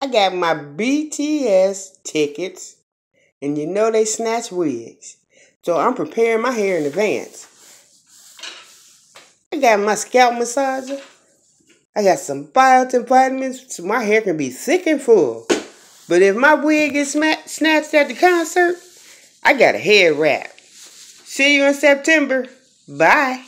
I got my BTS tickets, and you know they snatch wigs. So I'm preparing my hair in advance. I got my scalp massager. I got some biotin vitamins so my hair can be thick and full. But if my wig gets snatched at the concert, I got a head wrap. See you in September. Bye.